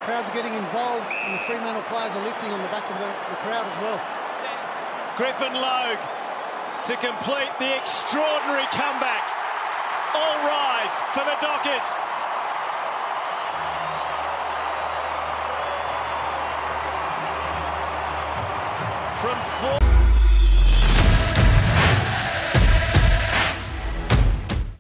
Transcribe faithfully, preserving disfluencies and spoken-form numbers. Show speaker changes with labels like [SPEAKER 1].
[SPEAKER 1] Crowds are getting involved and the Fremantle players are lifting on the back of the, the crowd as well.
[SPEAKER 2] Griffin Logue to complete the extraordinary comeback. All rise for the Dockers. From four